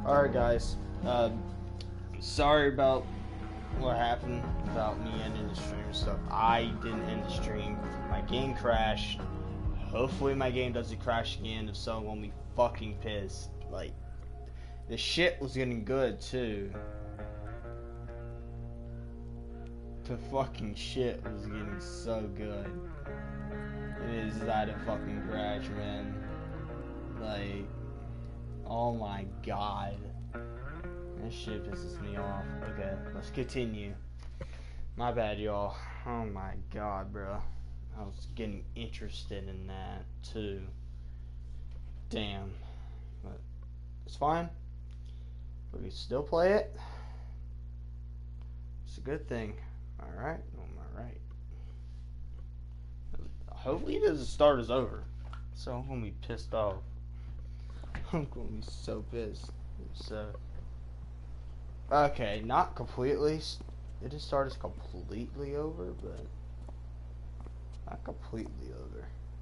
Alright guys, sorry about what happened about me ending the stream and stuff. I didn't end the stream. My game crashed. Hopefully my game doesn't crash again. If so, I'm gonna be fucking pissed. Like, the shit was getting good too. The fucking shit was getting so good. It decided to fucking crash, man. Like, oh my god. This shit pisses me off. Okay, let's continue. My bad, y'all. Oh my god, bro. I was getting interested in that, too. Damn. But it's fine. We can still play it. It's a good thing. Alright? Alright. Hopefully it doesn't start us over. So I'm gonna be pissed off. I'm gonna be so pissed. So... Okay, not completely. It didn't start us completely over, but not completely over.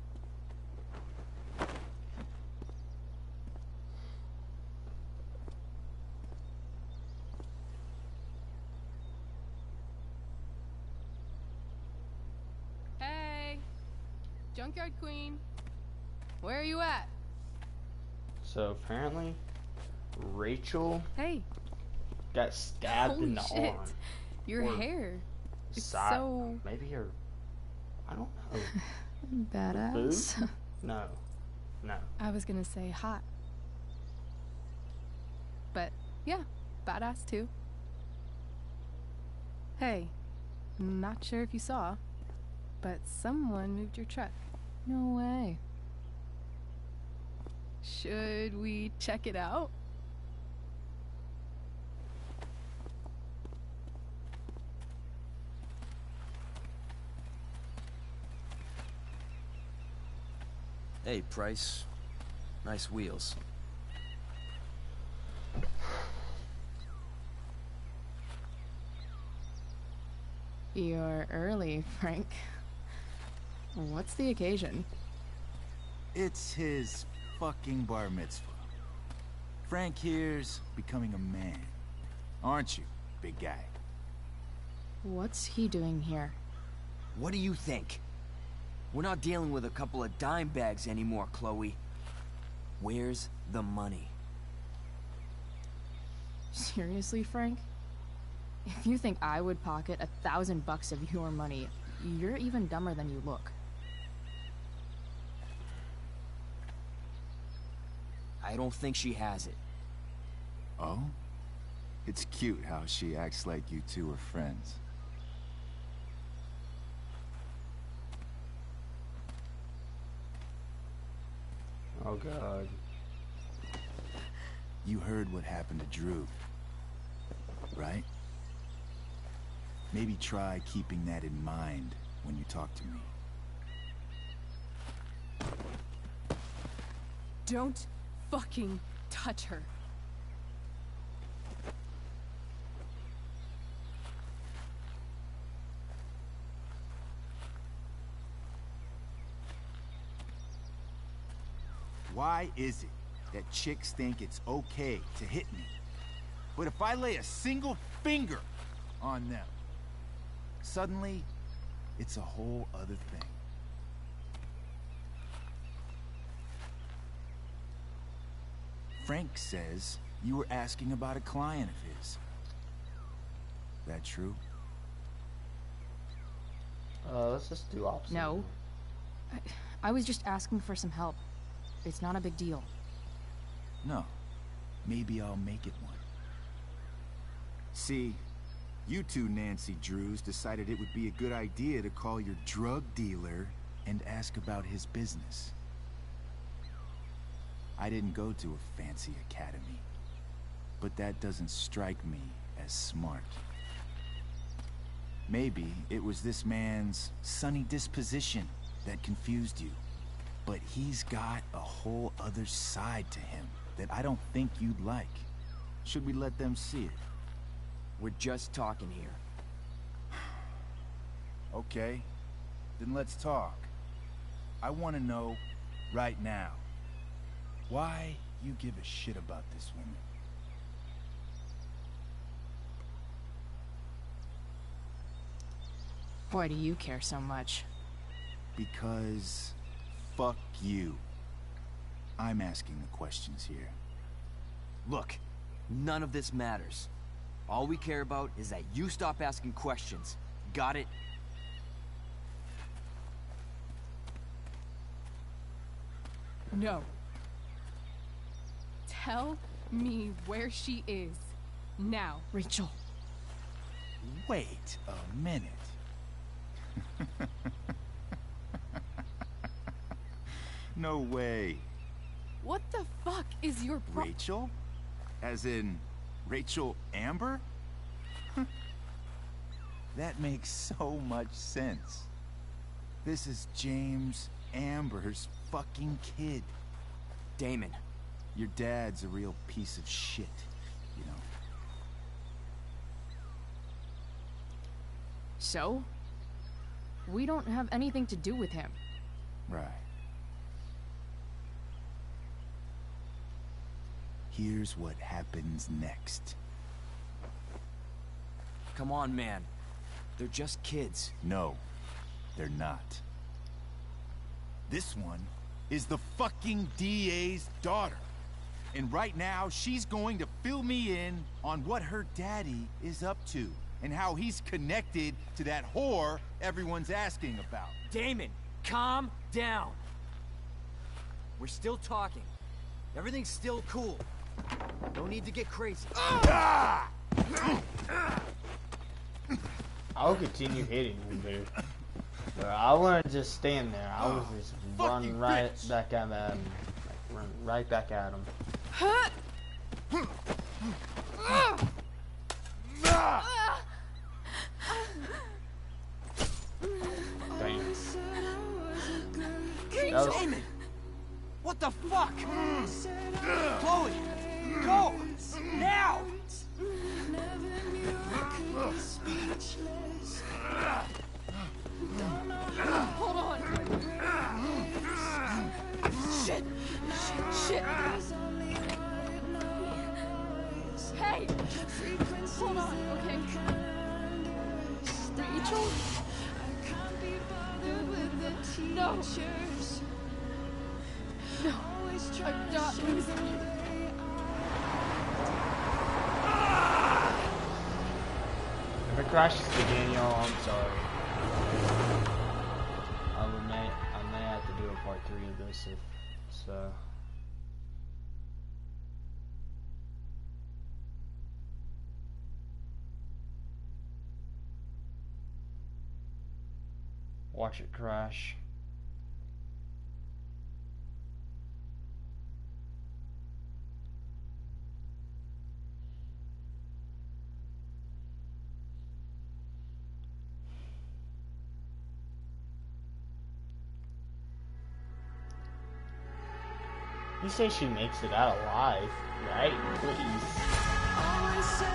Hey, Junkyard Queen, where are you at? So apparently, Rachel Hey. got stabbed in the Holy shit. arm. Your Or hair. It's side, so... maybe her... I don't know. Badass. Boob? No. No. I was gonna say hot. But, yeah, badass too. Hey, not sure if you saw, but someone moved your truck. No way. Should we check it out? Hey, Price. Nice wheels. You're early, Frank. What's the occasion? It's his fucking bar mitzvah. Frank here's becoming a man. Aren't you, big guy? What's he doing here? What do you think? We're not dealing with a couple of dime bags anymore, Chloe. Where's the money? Seriously, Frank? If you think I would pocket $1,000 of your money, you're even dumber than you look. I don't think she has it. Oh? It's cute how she acts like you two are friends. Oh god. You heard what happened to Drew, right? Maybe try keeping that in mind when you talk to me. Don't fucking touch her. Why is it that chicks think it's okay to hit me? But if I lay a single finger on them, suddenly, it's a whole other thing. Frank says you were asking about a client of his. That true? Let's just do opposite. No. I was just asking for some help. It's not a big deal. No. Maybe I'll make it one. See, you two Nancy Drews decided it would be a good idea to call your drug dealer and ask about his business. I didn't go to a fancy academy, but that doesn't strike me as smart. Maybe it was this man's sunny disposition that confused you, but he's got a whole other side to him that I don't think you'd like. Should we let them see it? We're just talking here. Okay, then let's talk. I want to know, right now, why you give a shit about this woman. Why do you care so much? Because... fuck you. I'm asking the questions here. Look, none of this matters. All we care about is that you stop asking questions. Got it? No. Tell me where she is. Now. Rachel. Wait a minute. No way. What the fuck is your Rachel? As in, Rachel Amber? That makes so much sense. This is James Amber's fucking kid. Damon. Your dad's a real piece of shit, you know. So? We don't have anything to do with him. Right. Here's what happens next. Come on, man. They're just kids. No, they're not. This one is the fucking DA's daughter. And right now, she's going to fill me in on what her daddy is up to, and how he's connected to that whore everyone's asking about. Damon, calm down. We're still talking. Everything's still cool. No need to get crazy. I'll continue hitting you, dude. But I wouldn't just stand there. I was just run right back at him. Like, run right back at him. Damn. That was... Damon! What the fuck? Chloe! Go! Now! Hold on! Shit! Shit! Hey! Hold on, okay? Rachel? No! No! I'm not losing you. If it crashes to Daniel, I'm sorry. I may have to do a part 3 of this if so. Watch it crash. You say she makes it out alive, right? Please.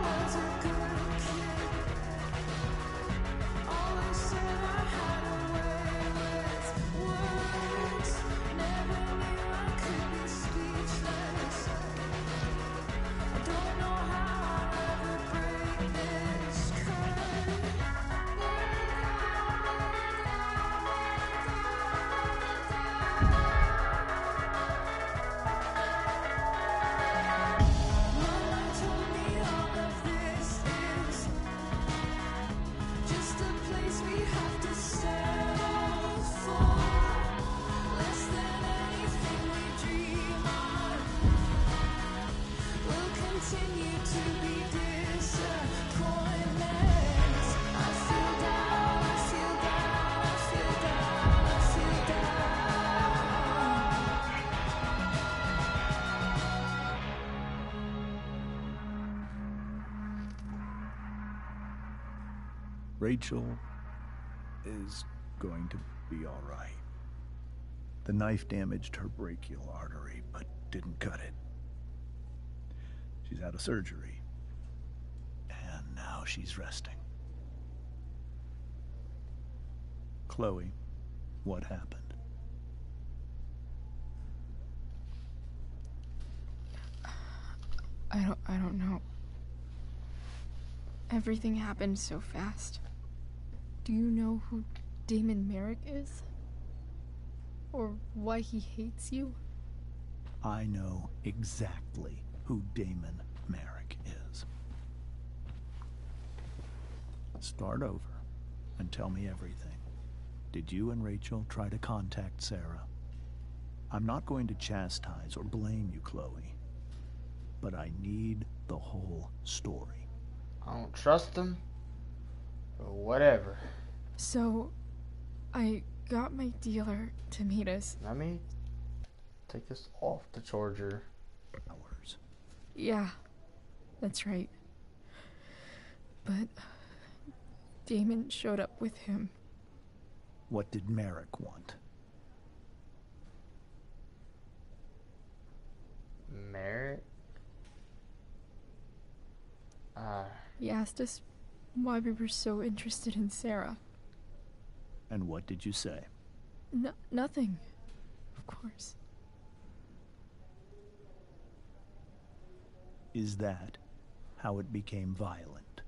Rachel is going to be all right. The knife damaged her brachial artery, but didn't cut it. She's out of surgery, and now she's resting. Chloe, what happened? I don't know. Everything happened so fast. Do you know who Damon Merrick is? Or why he hates you? I know exactly who Damon Merrick is. Start over and tell me everything. Did you and Rachel try to contact Sarah? I'm not going to chastise or blame you, Chloe, but I need the whole story. I don't trust him, but whatever. So, I got my dealer to meet us. Let me take this off the charger. Hours. Yeah, that's right. But Damon showed up with him. What did Merrick want? Merrick? He asked us why we were so interested in Sarah. And what did you say? Nothing, of course. Is that how it became violent?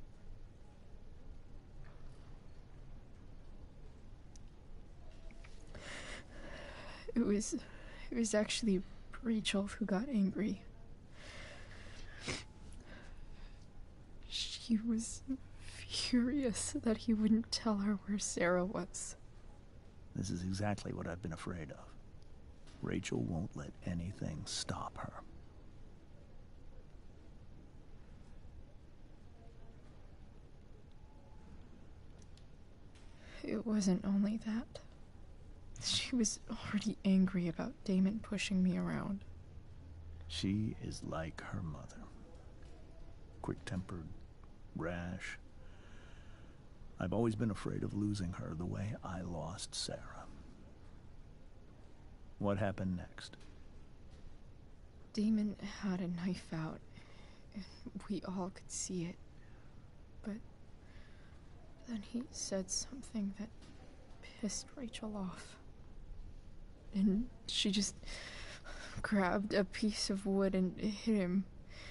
It was actually Rachel who got angry. She was furious that he wouldn't tell her where Sarah was. This is exactly what I've been afraid of. Rachel won't let anything stop her. It wasn't only that. She was already angry about Damon pushing me around. She is like her mother. Quick-tempered, rash. I've always been afraid of losing her the way I lost Sarah. What happened next? Damon had a knife out, and we all could see it. But then he said something that pissed Rachel off. And she just grabbed a piece of wood and hit him.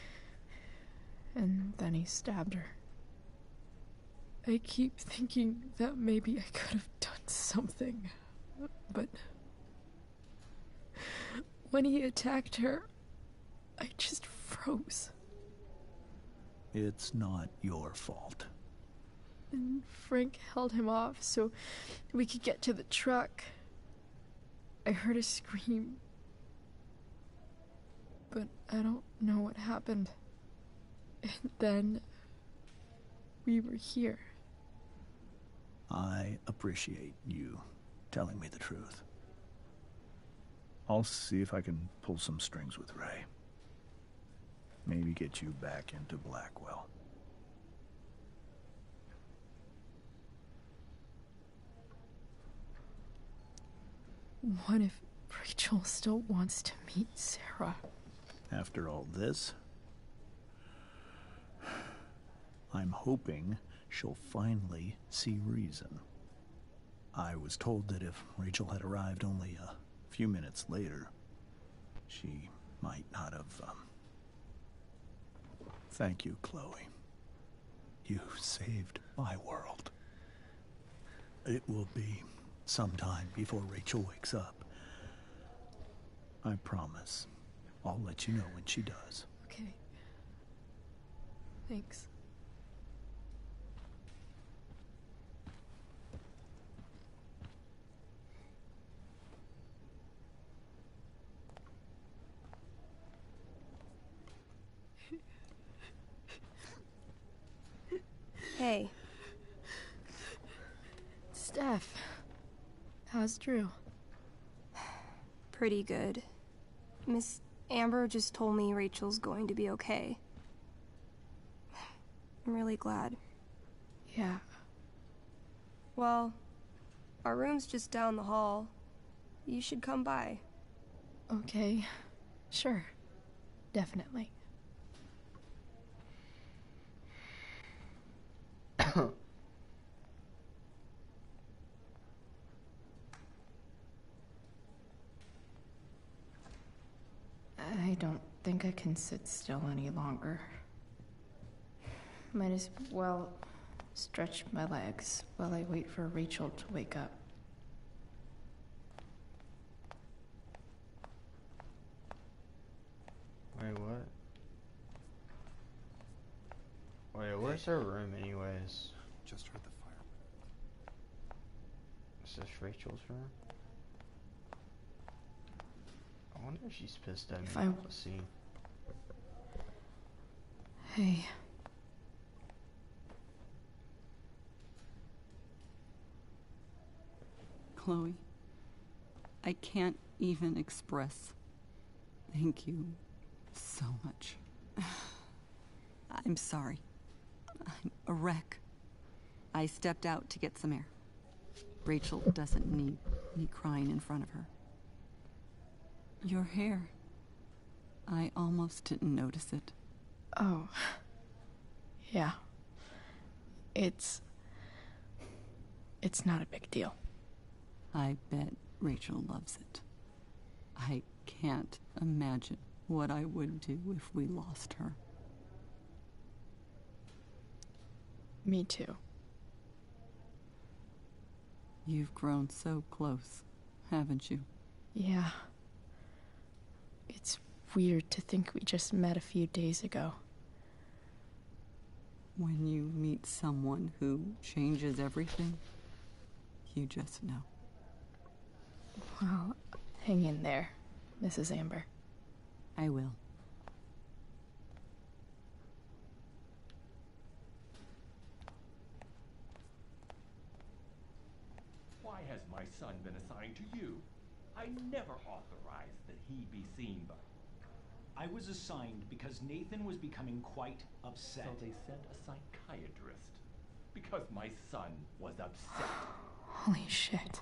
And then he stabbed her. I keep thinking that maybe I could have done something, but when he attacked her, I just froze. It's not your fault. And Frank held him off so we could get to the truck. I heard a scream, but I don't know what happened. And then we were here. I appreciate you telling me the truth. I'll see if I can pull some strings with Ray. Maybe get you back into Blackwell. What if Rachel still wants to meet Sarah? After all this, I'm hoping she'll finally see reason. I was told that if Rachel had arrived only a few minutes later, she might not have, Thank you, Chloe. You saved my world. It will be some time before Rachel wakes up. I promise. I'll let you know when she does. Okay. Thanks. Hey. Steph, how's Drew? Pretty good. Miss Amber just told me Rachel's going to be okay. I'm really glad. Yeah. Well, our room's just down the hall. You should come by. Okay. Sure. Definitely. I don't think I can sit still any longer. Might as well stretch my legs while I wait for Rachel to wake up. Wait, what? Wait, where's her room anyways? Just heard the fire. Is this Rachel's room? I wonder if she's pissed at me. Let's see. Hey. Chloe, I can't even express thank you so much. I'm sorry. I'm a wreck. I stepped out to get some air. Rachel doesn't need me crying in front of her. Your hair. I almost didn't notice it. Oh. Yeah. It's not a big deal. I bet Rachel loves it. I can't imagine what I would do if we lost her. Me too. You've grown so close, haven't you? Yeah. It's weird to think we just met a few days ago. When you meet someone who changes everything, you just know. Well, hang in there, Mrs. Amber. I will. Why has my son been assigned to you? I never authorized that he be seen by... I was assigned because Nathan was becoming quite upset. So they sent a psychiatrist. Because my son was upset. Holy shit.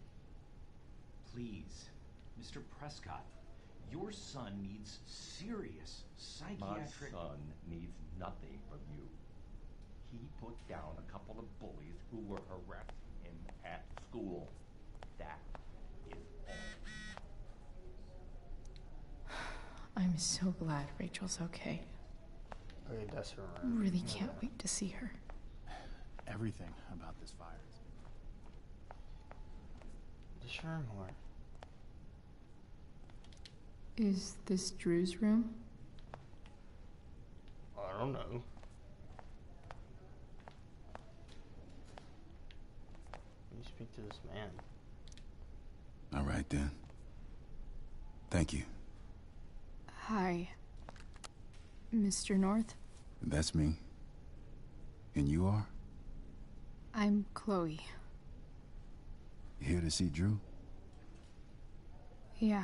Please, Mr. Prescott, your son needs serious psychiatric... My son needs nothing from you. He put down a couple of bullies who were harassing him at school. That is all. I'm so glad Rachel's okay. Okay, that's her I room. really can't wait to see her. Everything about this fire is... This room or? Is this Drew's room? I don't know. Let me speak to this man. All right, then. Thank you. Hi. Mr. North? That's me. And you are? I'm Chloe. Here to see Drew? Yeah.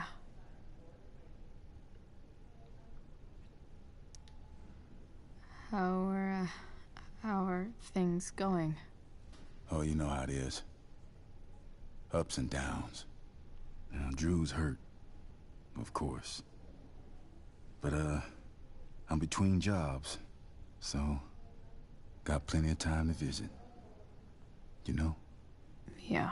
How are things going? Oh, you know how it is. Ups and downs. Now, Drew's hurt, of course. But, I'm between jobs, so got plenty of time to visit. You know? Yeah.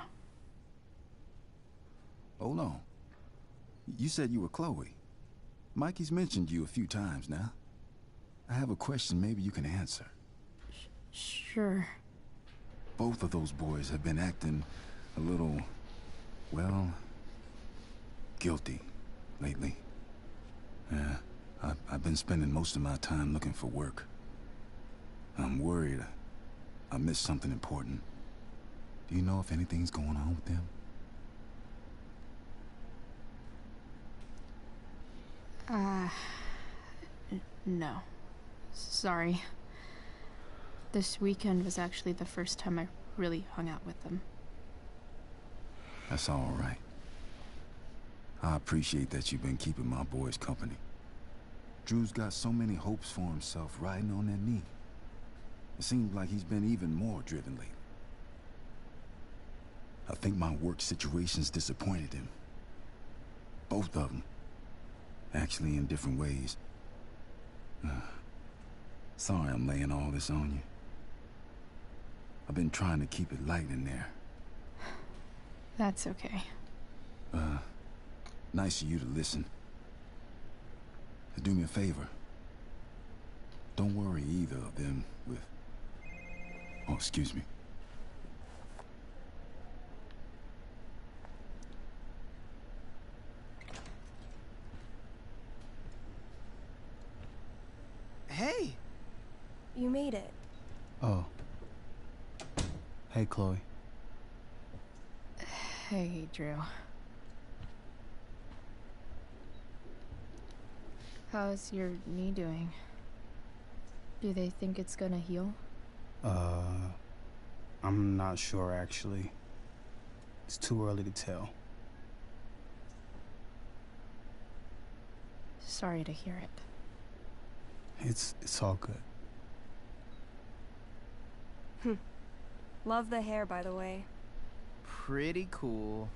Hold on. You said you were Chloe. Mikey's mentioned you a few times now. I have a question maybe you can answer. Sure. Both of those boys have been acting a little, well, guilty lately. Yeah, I've been spending most of my time looking for work. I'm worried I missed something important. Do you know if anything's going on with them? No. Sorry. This weekend was actually the first time I really hung out with them. That's all right. I appreciate that you've been keeping my boys company. Drew's got so many hopes for himself riding on that knee. It seems like he's been even more driven lately. I think my work situation's disappointed him. Both of them. Actually, in different ways. Sorry I'm laying all this on you. I've been trying to keep it light in there. That's okay. Nice of you to listen. Do me a favor. Don't worry either of them with Oh, excuse me. Hey! You made it. Oh. Hey, Chloe. Hey, Drew. How's your knee doing? Do they think it's gonna heal? I'm not sure, actually. It's too early to tell. Sorry to hear it. It's all good. Love the hair, by the way. Pretty cool.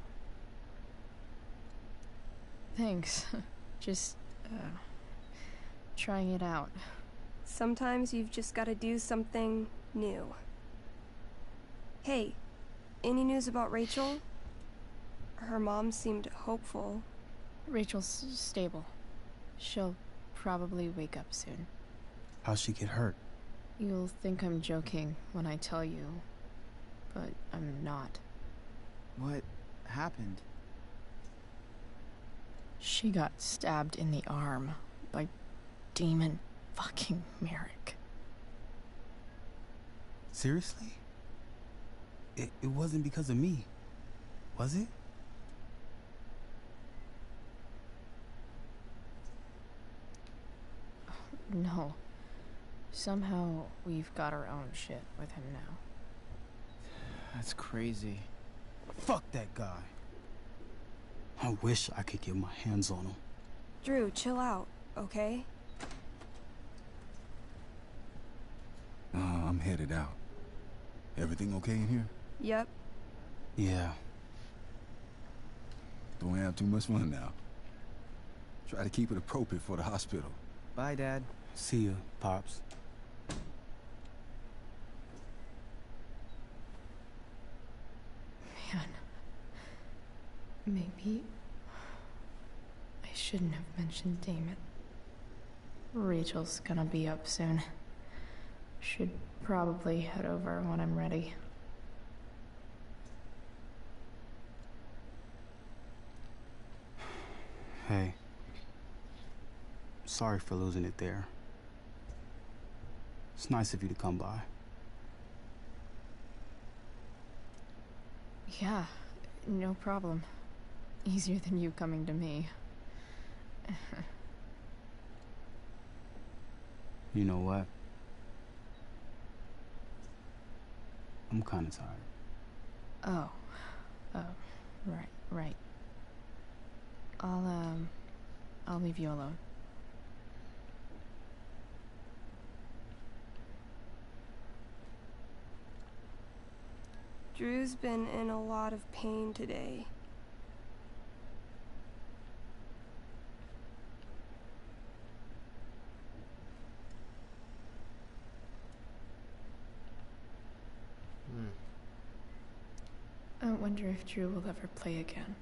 Thanks. Just, trying it out. Sometimes you've just gotta do something new. Hey, any news about Rachel? Her mom seemed hopeful. Rachel's stable. She'll probably wake up soon. How'd she get hurt? You'll think I'm joking when I tell you, but I'm not. What happened? She got stabbed in the arm by Demon fucking Merrick. Seriously? It wasn't because of me, was it? No. Somehow we've got our own shit with him now. That's crazy. Fuck that guy. I wish I could get my hands on him. Drew, chill out, okay? I'm headed out. Everything okay in here? Yep. Yeah. Don't have too much fun now. Try to keep it appropriate for the hospital. Bye, Dad. See ya, Pops. Man. Maybe I shouldn't have mentioned Damon. Rachel's gonna be up soon. Should probably head over when I'm ready. Hey. Sorry for losing it there. It's nice of you to come by. Yeah, no problem. Easier than you coming to me. You know what? I'm kinda tired. Oh, right. I'll leave you alone. Drew's been in a lot of pain today. I wonder if Drew will ever play again.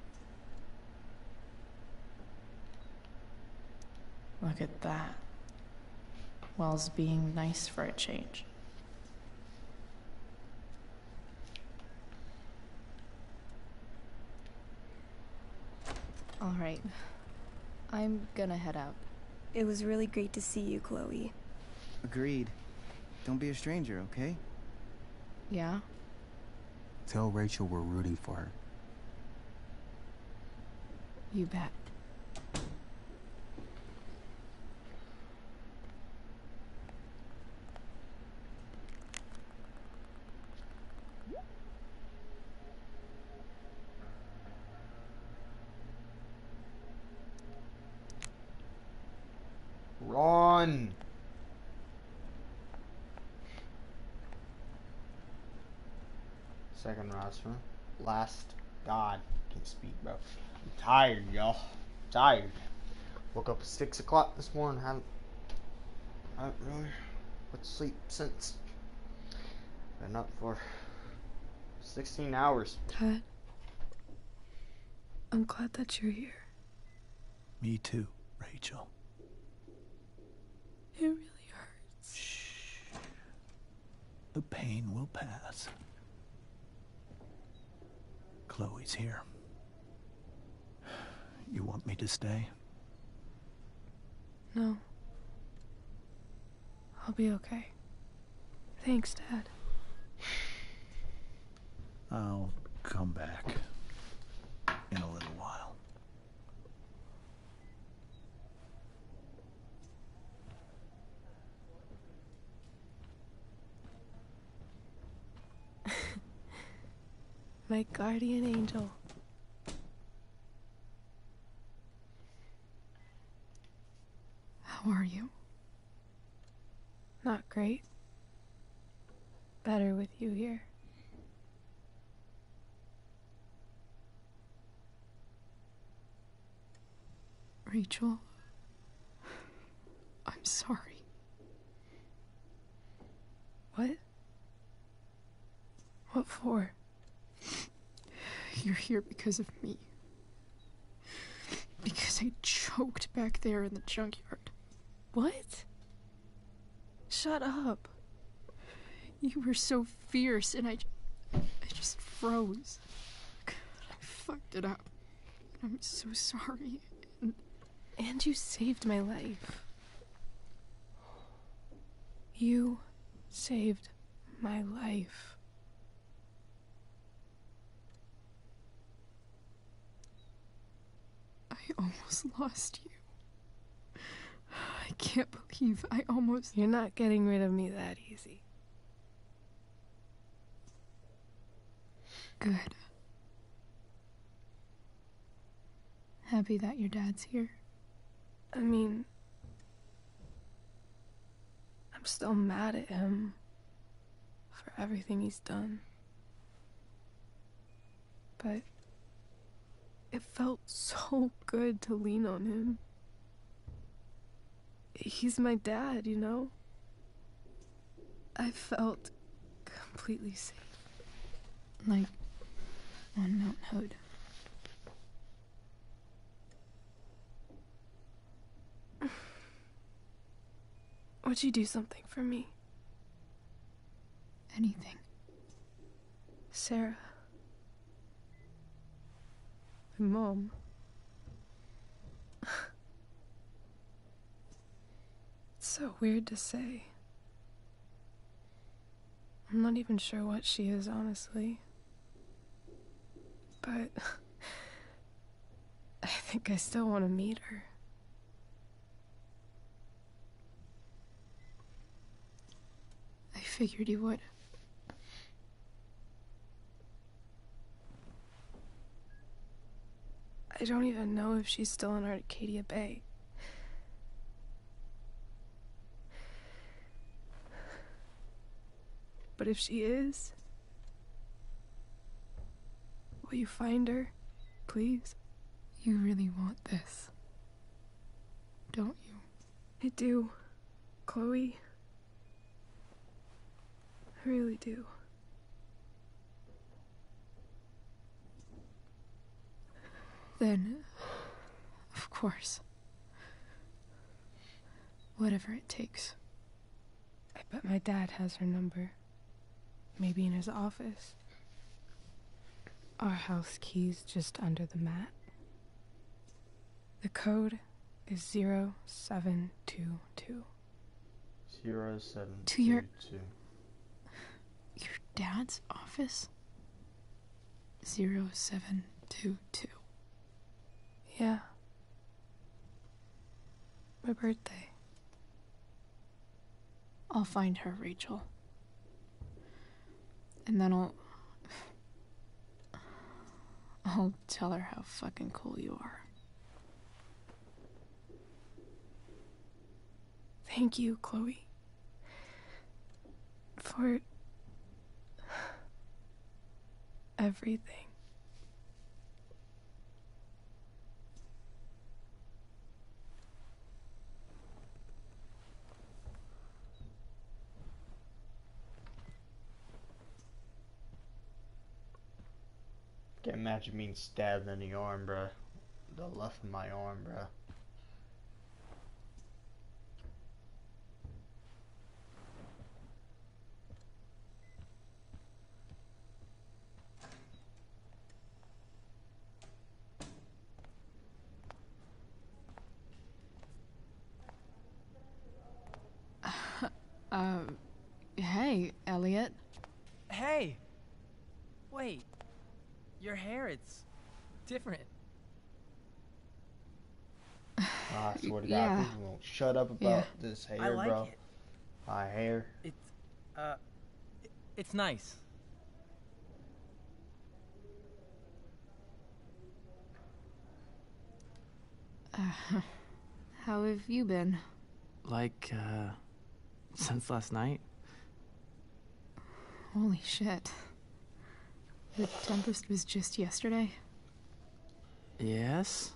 Look at that. Wells being nice for a change. All right. I'm gonna head out. It was really great to see you, Chloe. Agreed. Don't be a stranger, okay? Yeah? Tell Rachel we're rooting for her. You bet. Run! Second last. God, can't speak, bro. I'm tired, y'all. Tired. Woke up at 6 o'clock this morning. Haven't really went to sleep since. Been up for 16 hours. Dad, I'm glad that you're here. Me too, Rachel. It really hurts. Shh. The pain will pass. Chloe's here. You want me to stay? No. I'll be okay. Thanks, Dad. I'll come back in a little while. My guardian angel. How are you? Not great. Better with you here. Rachel, I'm sorry. What? What for? You're here because of me. Because I choked back there in the junkyard. What? Shut up. You were so fierce and I just froze. I fucked it up. I'm so sorry. And you saved my life. You saved my life. I almost lost you. I can't believe I almost... You're not getting rid of me that easy. Good. Happy that your dad's here? I mean, I'm still mad at him for everything he's done. But it felt so good to lean on him. He's my dad, you know? I felt completely safe. Like on Mount Hood. Would you do something for me? Anything. Sarah. My mom. It's so weird to say. I'm not even sure what she is, honestly. But I think I still want to meet her. I figured you would. I don't even know if she's still in Arcadia Bay. But if she is, will you find her, please? You really want this, don't you? I do, Chloe. I really do. Then, of course, whatever it takes. I bet my dad has her number. Maybe in his office. Our house key's just under the mat. The code is 0722. 0722. To your dad's office? 0722. Yeah. My birthday. I'll find her, Rachel. And then I'll tell her how fucking cool you are. Thank you, Chloe. For everything. Can't imagine being stabbed in the arm, bruh. The left of my arm, bruh. Hey, Elliot. Hey! Wait. Your hair, it's different. I swear to God, Yeah. people won't shut up about this hair, I like bro. it. My hair. It's nice. How have you been? Like, since last night? Holy shit. The Tempest was just yesterday? Yes?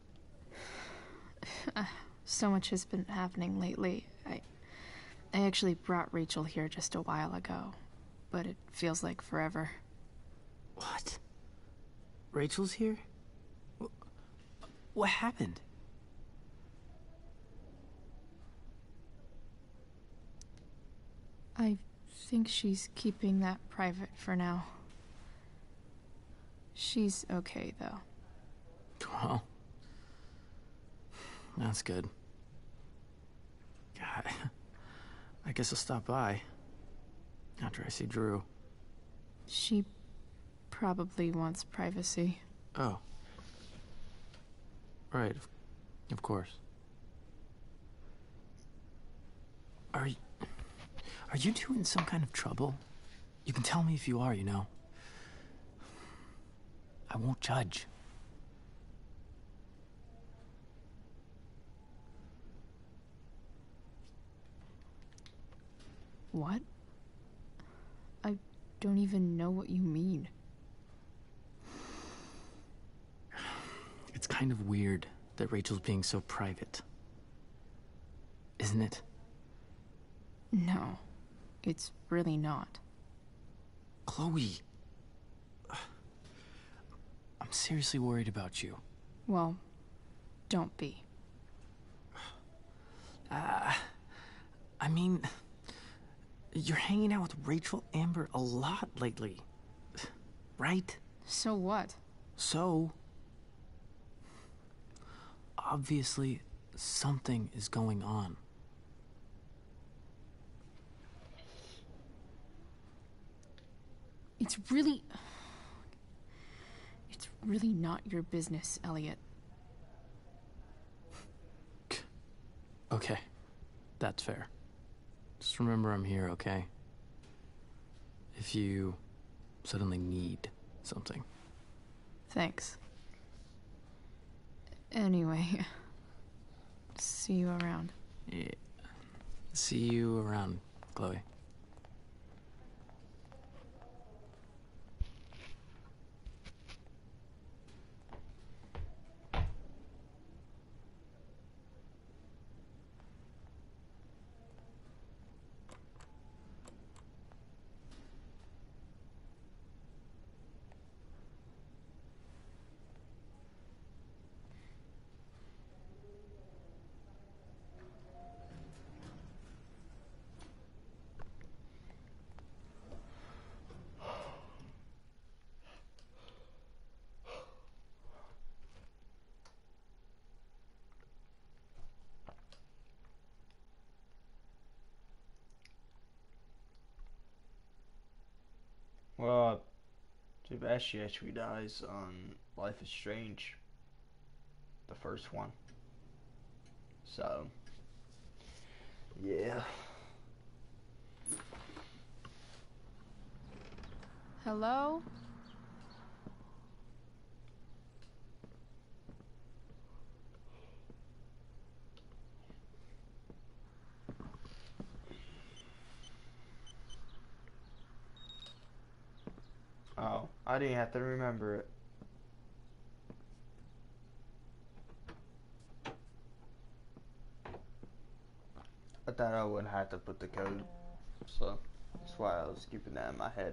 So much has been happening lately. I actually brought Rachel here just a while ago, but it feels like forever. What? Rachel's here? What happened? I think she's keeping that private for now. She's okay, though. Well, that's good. God, I guess I'll stop by after I see Drew. She probably wants privacy. Oh. Right, of course. Are you two in some kind of trouble? You can tell me if you are, you know. I won't judge. What? I don't even know what you mean. It's kind of weird that Rachel's being so private. Isn't it? No, it's really not. Chloe. I'm seriously worried about you. Well, don't be. I mean, you're hanging out with Rachel Amber a lot lately, right? So what? So, obviously, something is going on. It's really not your business, Elliot. Okay, that's fair. Just remember I'm here, okay? If you suddenly need something. Thanks. Anyway, see you around. Yeah. See you around, Chloe. Well, too bad she actually dies on Life is Strange. The first one. So, yeah. Hello? Oh, I didn't have to remember it. I thought I wouldn't have to put the code, so that's why I was keeping that in my head.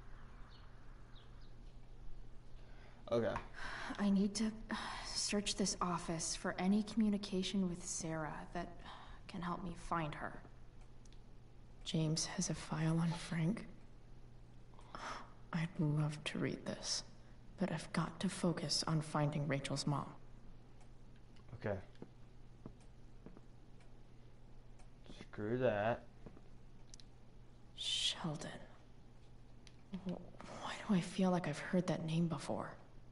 Okay. I need to search this office for any communication with Sarah that can help me find her. James has a file on Frank. I'd love to read this, but I've got to focus on finding Rachel's mom. Okay. Screw that. Sheldon. Why do I feel like I've heard that name before?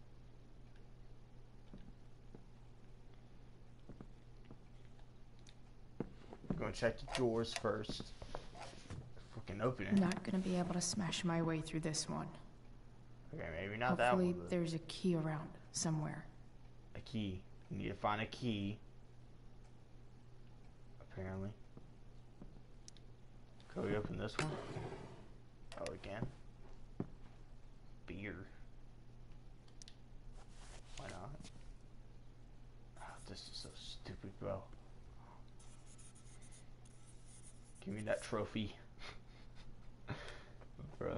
I'm gonna check the drawers first. Fucking open it. I'm not gonna be able to smash my way through this one. Okay, maybe not that Hopefully one. But there's a key around somewhere. a key. You need to find a key. Apparently. Can we open this one? Oh, again? Beer. Why not? Oh, this is so stupid, bro. Give me that trophy. Bro.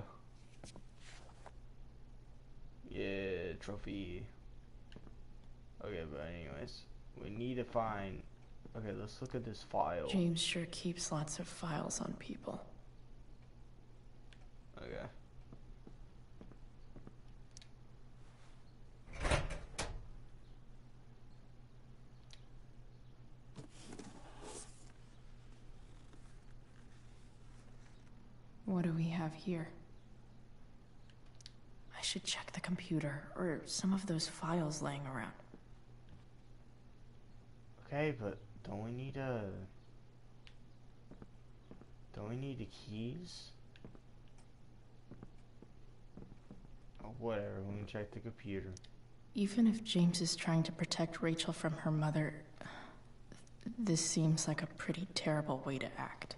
Yeah, trophy. Okay, but anyways, we need to find... Okay, let's look at this file. James sure keeps lots of files on people. Okay. What do we have here? I should check the computer, or some of those files laying around. Okay, but don't we need the keys? Oh, whatever, we can check the computer. Even if James is trying to protect Rachel from her mother, this seems like a pretty terrible way to act.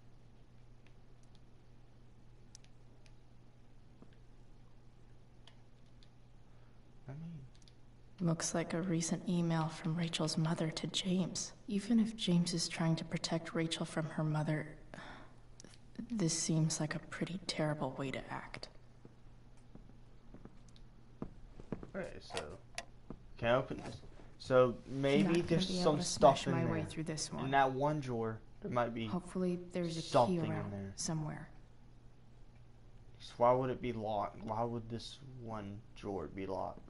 Looks like a recent email from Rachel's mother to James. Even if James is trying to protect Rachel from her mother, this seems like a pretty terrible way to act. Okay, so can I open this? So maybe there's some stuff in there. Way through this one. In that one drawer, there might be. Hopefully, there's a something key in around there. somewhere. So why would it be locked? Why would this one drawer be locked?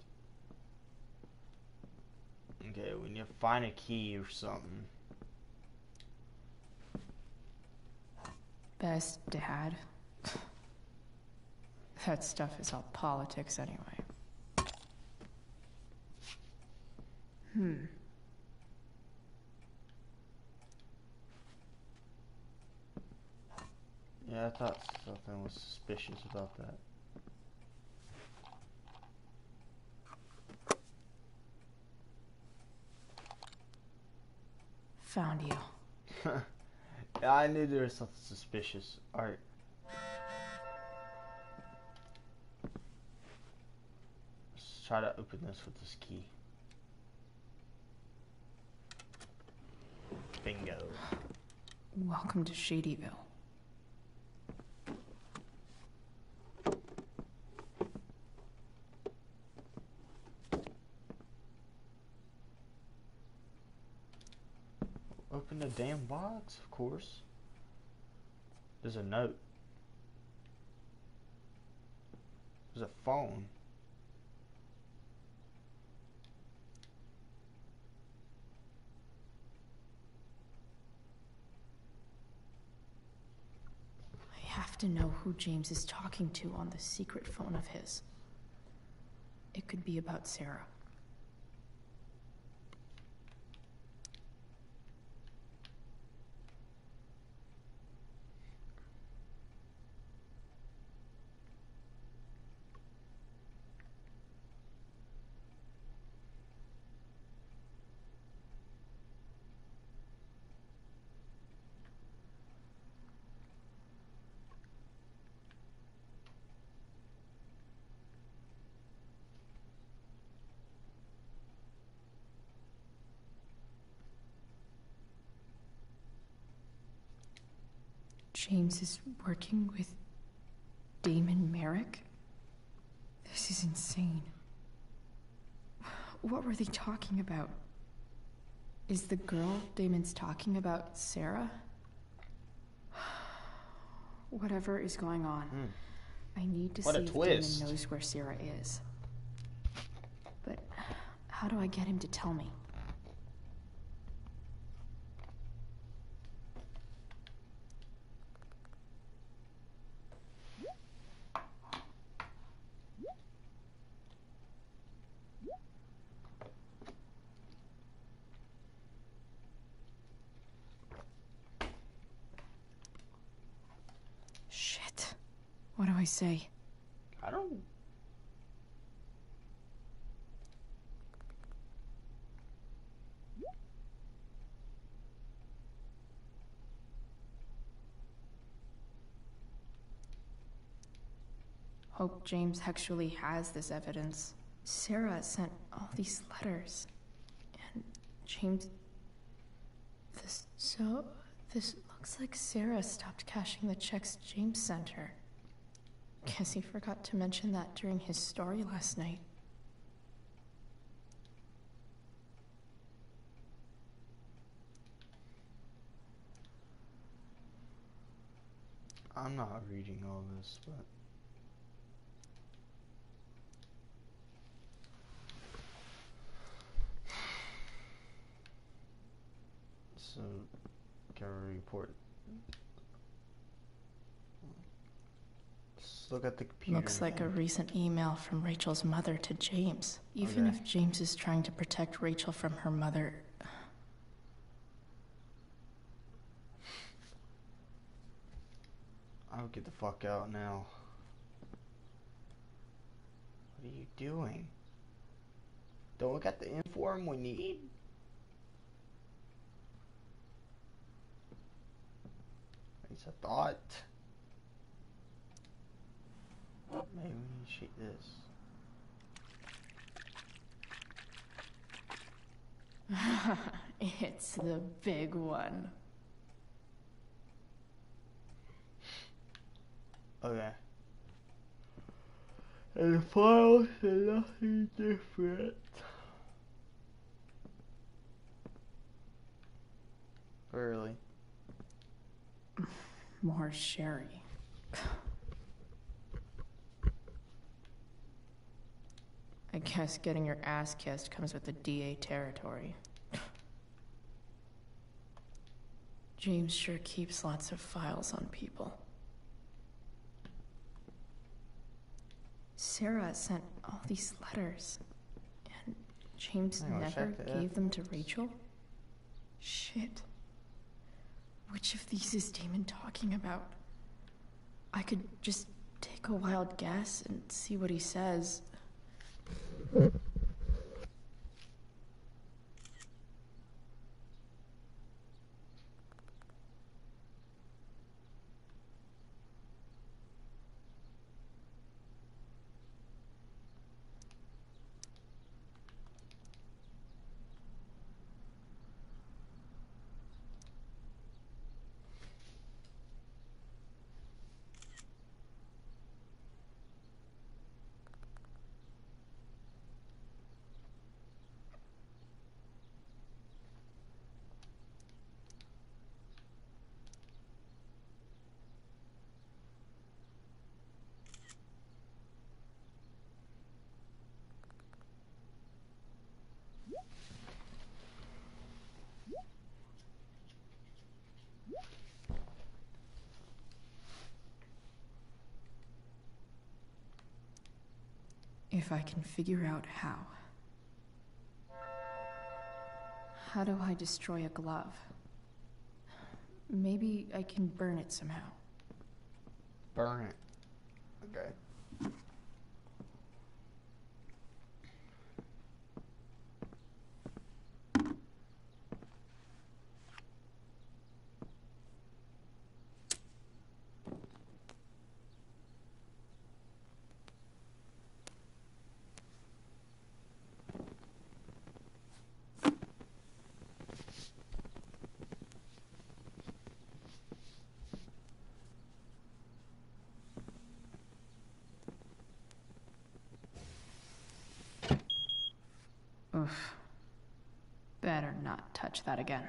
Okay, we need to find a key or something. Best dad. That stuff is all politics anyway. Yeah, I thought something was suspicious about that. Found you. Yeah, I knew there was something suspicious. Alright. Let's try to open this with this key. Bingo. Welcome to Shadyville. Open the damn box, of course. There's a note. There's a phone. I have to know who James is talking to on the secret phone of his. It could be about Sarah. James is working with Damon Merrick? This is insane. What were they talking about? Is the girl Damon's talking about Sarah? Whatever is going on, I need to see if Damon knows where Sarah is. But how do I get him to tell me? I say? I don't... Hope James actually has this evidence. Sarah sent all these letters. And James... This looks like Sarah stopped cashing the checks James sent her. Guess he forgot to mention that during his story last night. I'm not reading all this, but... So, gotta report. Just look at the computer. Looks like a recent email from Rachel's mother to James. Even if James is trying to protect Rachel from her mother... I'll get the fuck out now. What are you doing? Don't we got the inform we need? It's a thought. Maybe we need to shoot this. It's the big one. Okay. And the files are nothing different. Really? More Sherry. I guess getting your ass kissed comes with the DA territory. James sure keeps lots of files on people. Sarah sent all these letters, and James never gave them to Rachel? Shit. Which of these is Damon talking about? I could just take a wild guess and see what he says. If I can figure out how. How do I destroy a glove? Maybe I can burn it somehow. Burn it. Okay. Oof. Better not touch that again.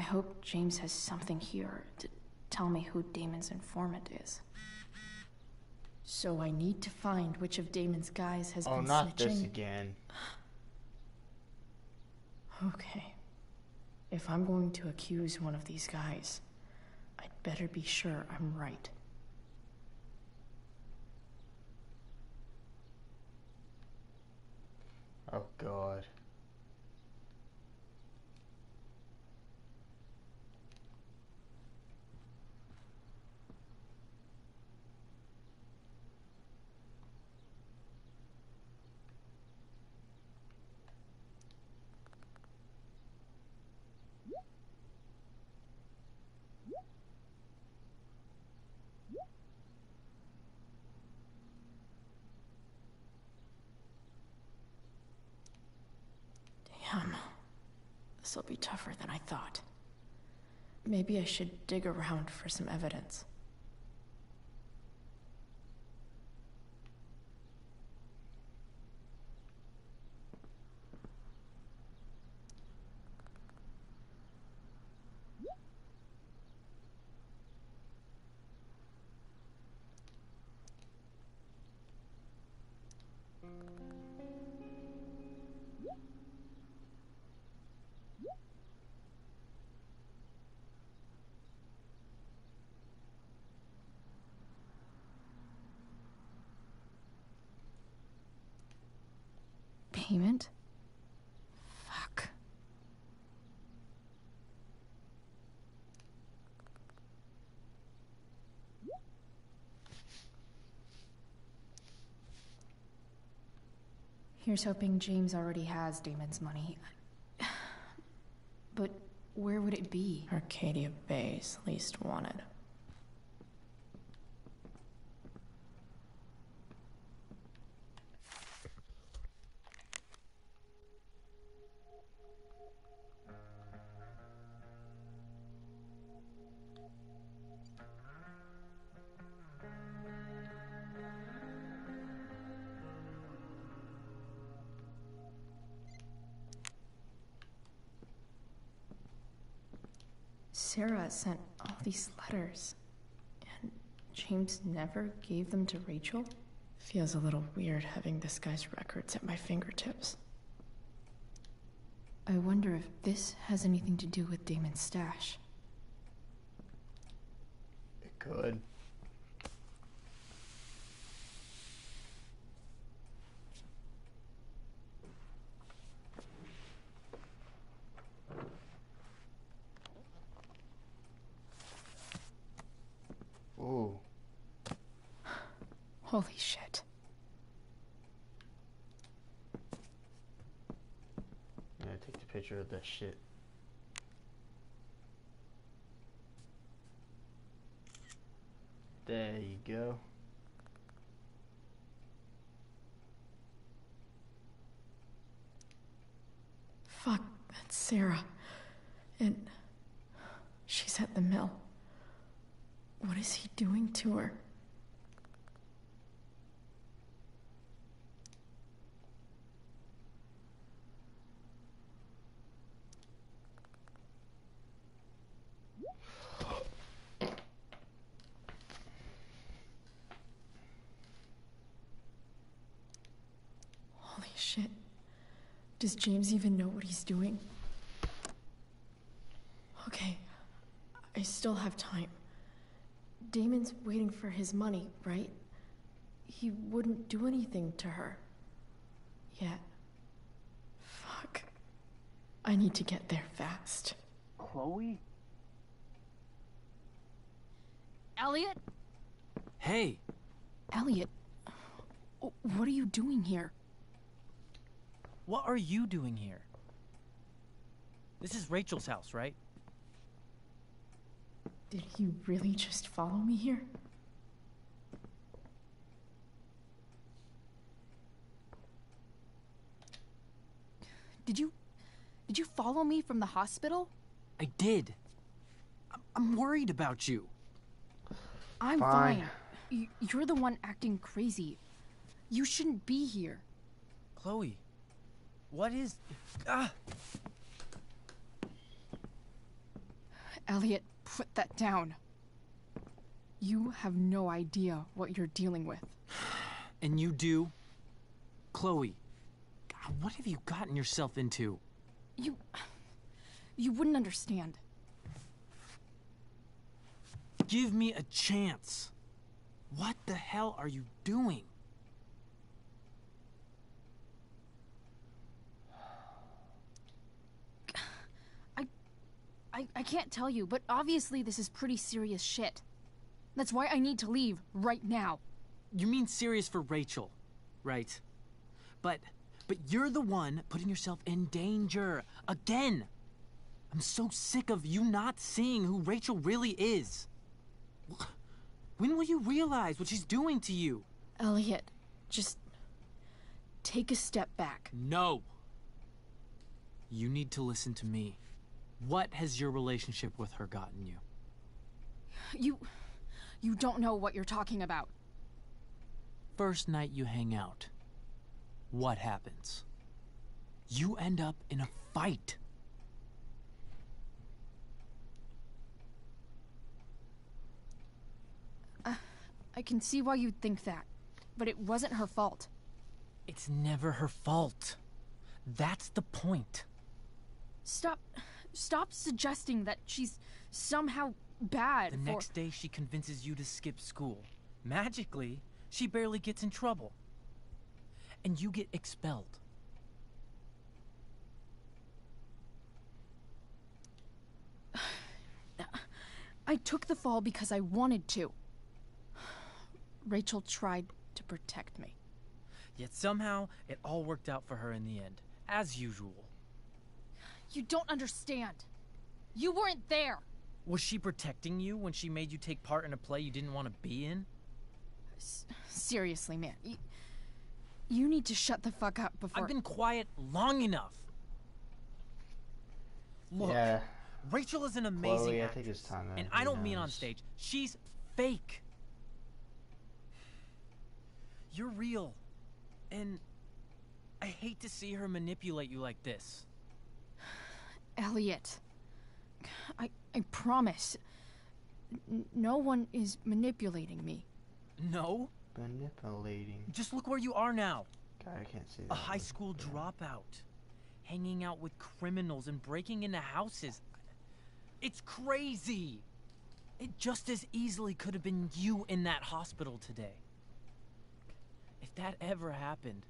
hope James has something here to tell me who Damon's informant is. So I need to find which of Damon's guys has been snitching. Oh, not this again. Okay. If I'm going to accuse one of these guys, I'd better be sure I'm right. Oh, God. Damn. This'll be tougher than I thought. Maybe I should dig around for some evidence. Payment? Fuck. Here's hoping James already has Damon's money. But where would it be? Arcadia Bay's least wanted. Sarah sent all these letters, and James never gave them to Rachel? Feels a little weird having this guy's records at my fingertips. I wonder if this has anything to do with Damon's stash. It could. Ooh. Holy shit. I'm gonna take the picture of that shit. There you go. Fuck, that's Sarah. And she's at the mill. What is he doing to her? Holy shit. Does James even know what he's doing? Okay, I still have time. Damon's waiting for his money, right? He wouldn't do anything to her. Yet. Fuck. I need to get there fast. Chloe? Elliot? Hey! Elliot, what are you doing here? What are you doing here? This is Rachel's house, right? Did he really just follow me here? Did you follow me from the hospital? I did. I'm worried about you. I'm fine. You're the one acting crazy. You shouldn't be here. Chloe, what is... Ah! Elliot, put that down. You have no idea what you're dealing with. And you do? Chloe, God, what have you gotten yourself into? You wouldn't understand. Give me a chance. What the hell are you doing? I can't tell you, but obviously this is pretty serious shit. That's why I need to leave right now. You mean serious for Rachel, right? But you're the one putting yourself in danger. Again! I'm so sick of you not seeing who Rachel really is. When will you realize what she's doing to you? Elliot, just take a step back. No. You need to listen to me. What has your relationship with her gotten you? You don't know what you're talking about. First night you hang out, what happens? You end up in a fight. I can see why you'd think that, but it wasn't her fault. It's never her fault. That's the point. Stop suggesting that she's somehow bad. The next day she convinces you to skip school. Magically, she barely gets in trouble. And you get expelled. I took the fall because I wanted to. Rachel tried to protect me. Yet somehow, it all worked out for her in the end, as usual. You don't understand. You weren't there. Was she protecting you when she made you take part in a play you didn't want to be in? Seriously, man. You need to shut the fuck up before... I've been quiet long enough. Look, yeah. Rachel is an amazing Chloe, actress. I think it's time and I don't mean on stage. She's fake. You're real. And I hate to see her manipulate you like this. Elliot, I promise. No one is manipulating me. No? Manipulating. Just look where you are now. God, I can't see that. A high school dropout. Hanging out with criminals and breaking into houses. It's crazy. It just as easily could have been you in that hospital today. If that ever happened...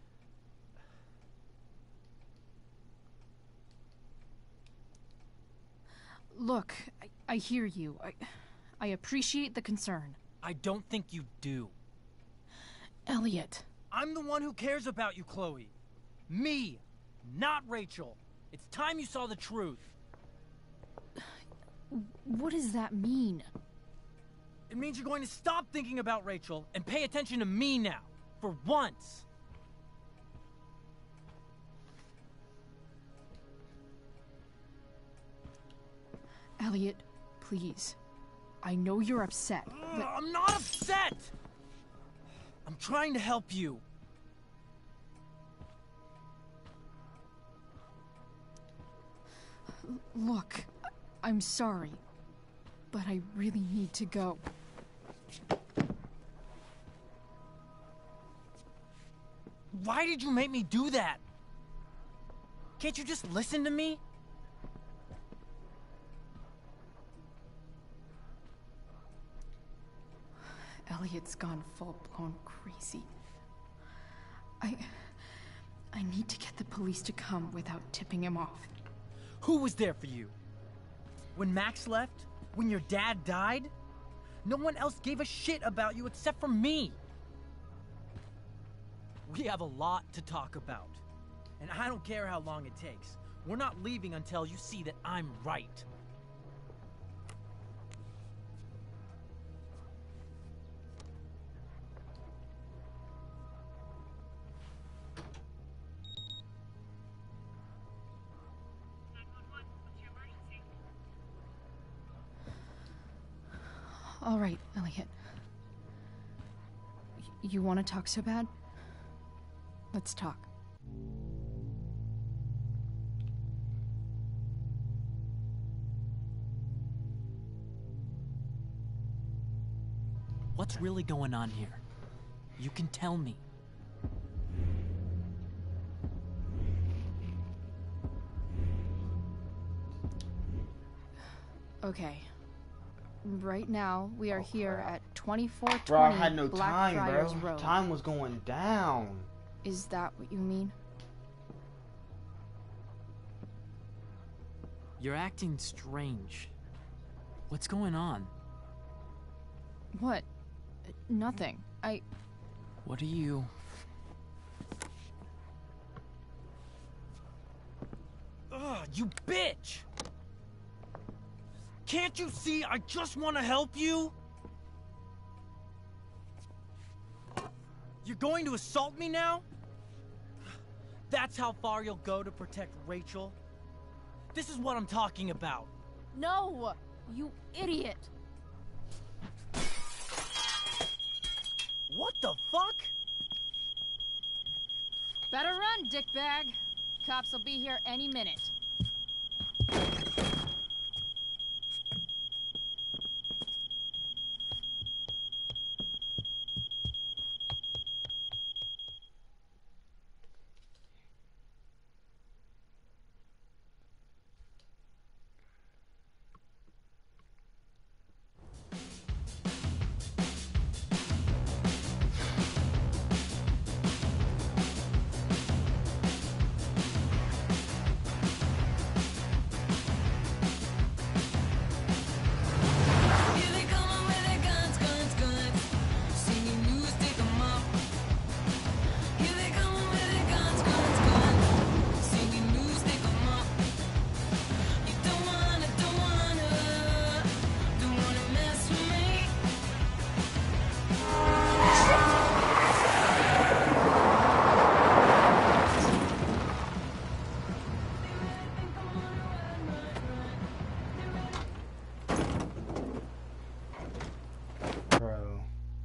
Look, I hear you. I appreciate the concern. I don't think you do. Elliot. I'm the one who cares about you, Chloe. Me, not Rachel. It's time you saw the truth. What does that mean? It means you're going to stop thinking about Rachel and pay attention to me now. For once. Elliot, please. I know you're upset, but... I'm not upset! I'm trying to help you. Look, I'm sorry, but I really need to go. Why did you make me do that? Can't you just listen to me? Elliot's gone full-blown crazy. I need to get the police to come without tipping him off. Who was there for you? When Max left? When your dad died? No one else gave a shit about you except for me. We have a lot to talk about. And I don't care how long it takes. We're not leaving until you see that I'm right. All right, Elliot. You want to talk so bad? Let's talk. What's really going on here? You can tell me. Okay. Right now, we are here at 2420 Bro, I had no Blackfriars time, bro. Road. Time was going down. Is that what you mean? You're acting strange. What's going on? What? Nothing. What are you... Ugh, you bitch! Can't you see I just want to help you? You're going to assault me now? That's how far you'll go to protect Rachel? This is what I'm talking about. No! You idiot! What the fuck? Better run, dickbag. Cops will be here any minute. Bro.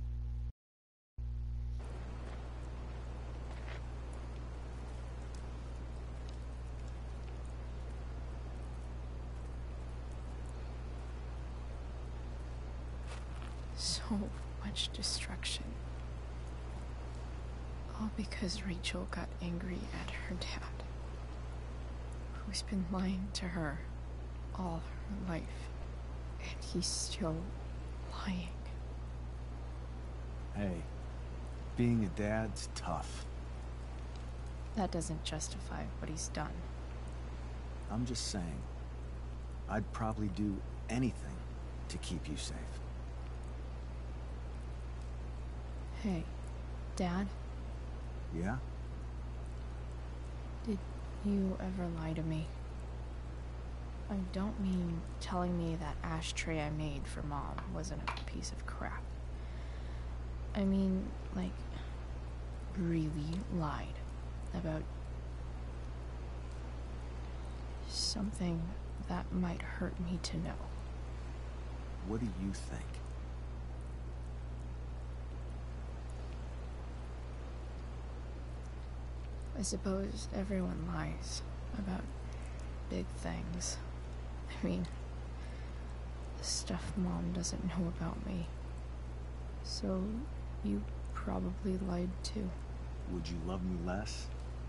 So much destruction. All because Rachel got angry at her dad, who's been lying to her all her life, and he's still lying. Hey, being a dad's tough. That doesn't justify what he's done. I'm just saying, I'd probably do anything to keep you safe. Hey, Dad, Yeah? did you ever lie to me? I don't mean telling me that ashtray I made for Mom wasn't a piece of crap. I mean, like, really lied about something that might hurt me to know. What do you think? I suppose everyone lies about big things. I mean, the stuff Mom doesn't know about me. So, you probably lied too. Would you love me less?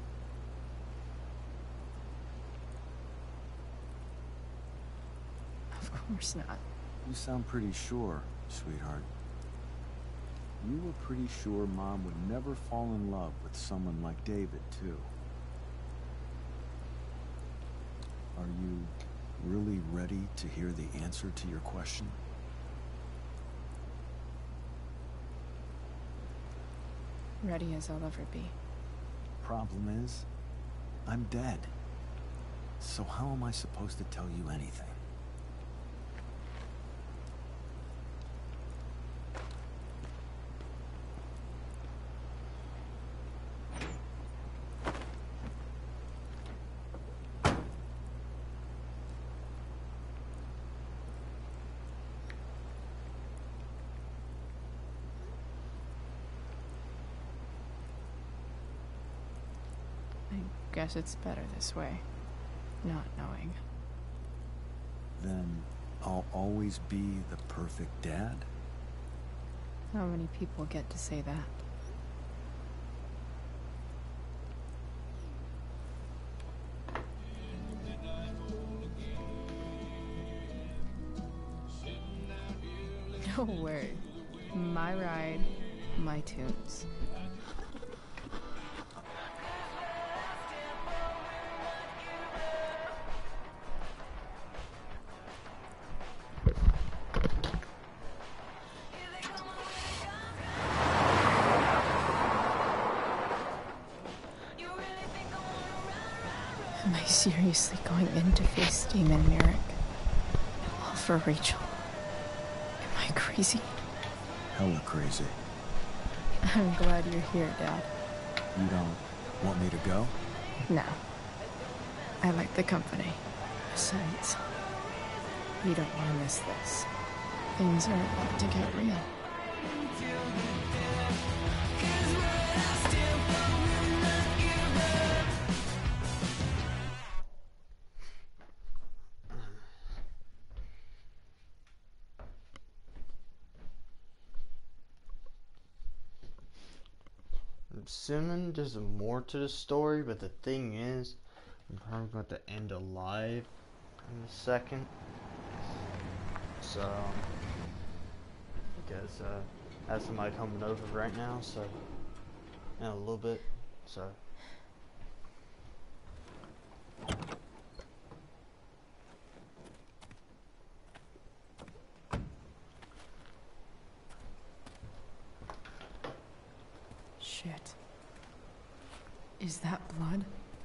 Of course not. You sound pretty sure, sweetheart. You were pretty sure Mom would never fall in love with someone like David, too. Are you really ready to hear the answer to your question? Ready as I'll ever be. Problem is, I'm dead. So how am I supposed to tell you anything? I guess it's better this way, not knowing. Then I'll always be the perfect dad? Not many people get to say that. No word. My ride, my tunes. Am I seriously going in to face Damon Merrick? All for Rachel? Am I crazy? Hella crazy. I'm glad you're here, Dad. You don't want me to go? No. I like the company. Besides, you don't want to miss this. Things are about to get real. I'm assuming there's more to the story, but the thing is, I'm probably going to end alive in a second. So, I guess I have somebody coming over right now, so in a little bit. So. Shit. Is that blood?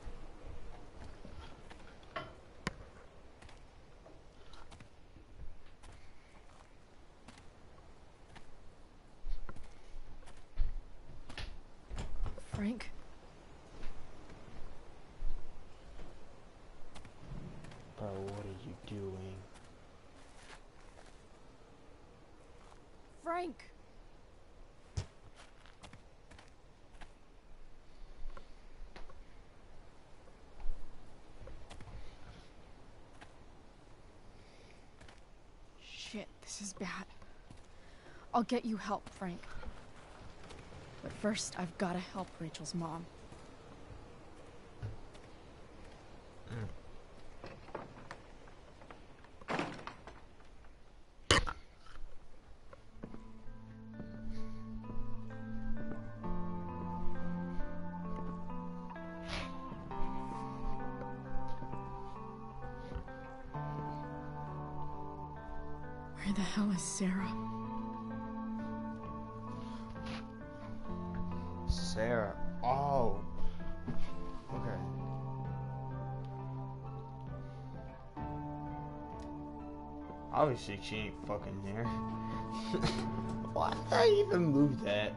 Frank? Bro, what are you doing? Frank! Shit, this is bad. I'll get you help, Frank. But first, I've gotta help Rachel's mom. Where the hell is Sarah? Sarah. Oh. Okay. Obviously, she ain't fucking there. Why did I even move that?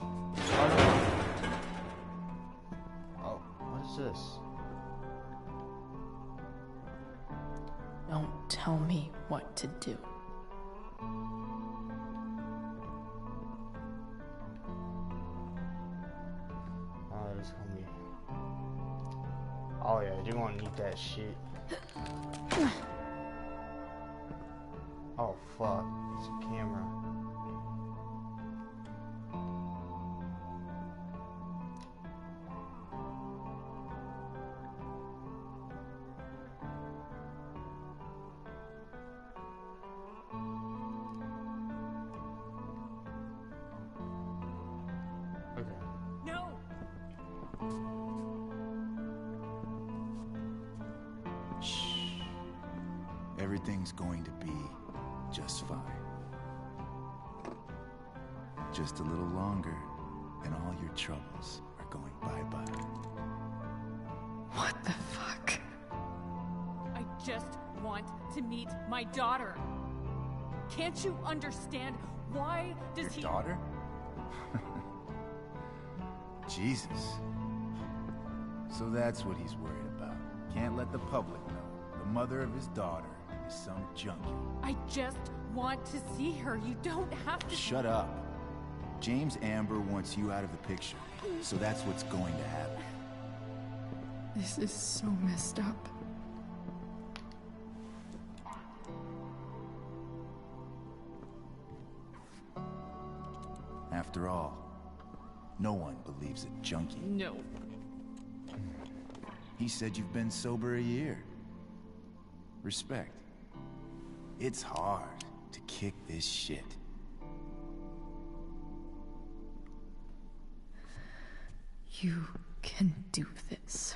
Oh, what is this? Don't tell me what to do. Oh yeah, you're gonna need that shit. Oh fuck, it's a camera. Everything's going to be just fine. Just a little longer, and all your troubles are going bye-bye. What the fuck? I just want to meet my daughter. Can't you understand? Why does Your daughter? Jesus. So that's what he's worried about. Can't let the public know. The mother of his daughter is some junkie. I just want to see her. You don't have to. Shut up. James Amber wants you out of the picture, so that's what's going to happen. This is so messed up. After all, no one believes a junkie. No. He said you've been sober a year. Respect. It's hard to kick this shit. You can do this.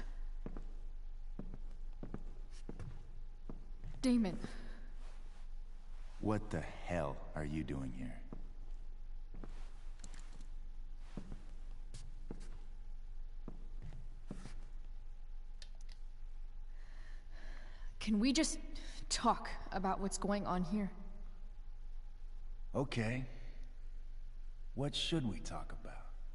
Damon. What the hell are you doing here? Can we just talk about what's going on here? Okay. What should we talk about?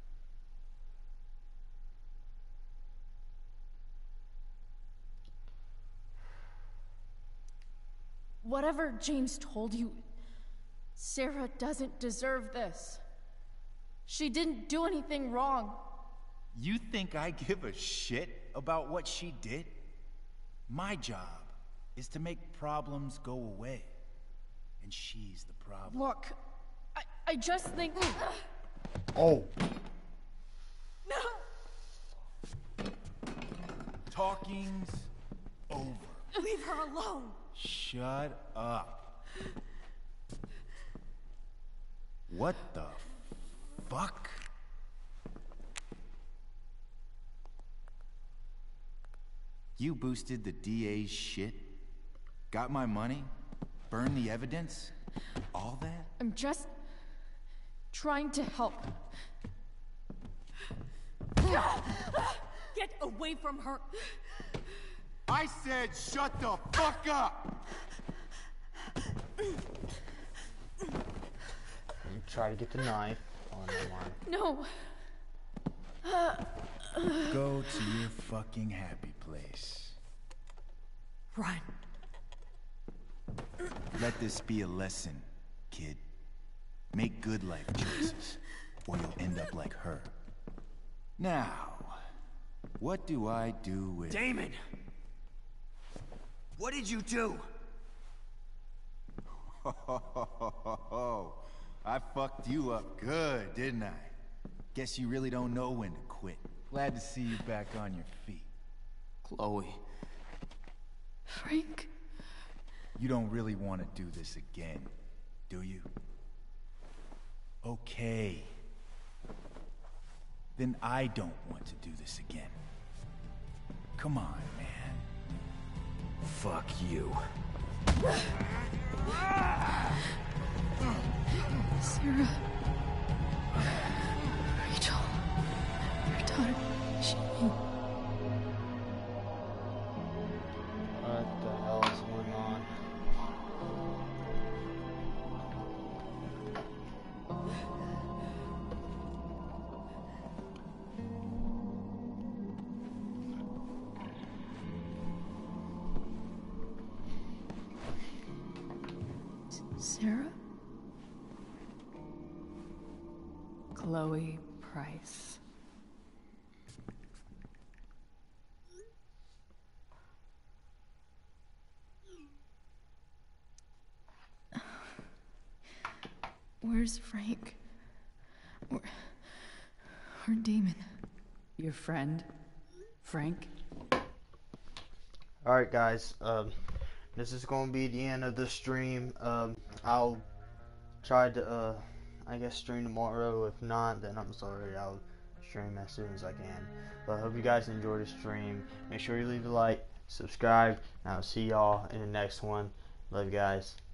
Whatever James told you, Sarah doesn't deserve this. She didn't do anything wrong. You think I give a shit about what she did? My job is to make problems go away. And she's the problem. Look, I just think... Oh. No! Talking's over. Leave her alone! Shut up. What the fuck? You boosted the DA's shit? Got my money? Burned the evidence? All that? I'm just trying to help. Get away from her! I said shut the fuck up! You try to get the knife. Oh, no, No. Go to your fucking happy place. Run. Let this be a lesson, kid. Make good life choices, or you'll end up like her. Now, what do I do with... Damon! What did you do? I fucked you up good, didn't I? Guess you really don't know when to quit. Glad to see you back on your feet. Chloe. Frank? You don't really want to do this again, do you? Okay. Then I don't want to do this again. Come on, man. Fuck you. Sarah. Rachel. Your daughter. She... What the hell is going on? Sarah? Chloe Price. Where's Frank? Or Damon? Your friend, Frank? Alright guys, this is going to be the end of the stream. I'll try to, I guess, stream tomorrow. If not, then I'm sorry, I'll stream as soon as I can. But I hope you guys enjoy the stream. Make sure you leave a like, subscribe, and I'll see y'all in the next one. Love you guys.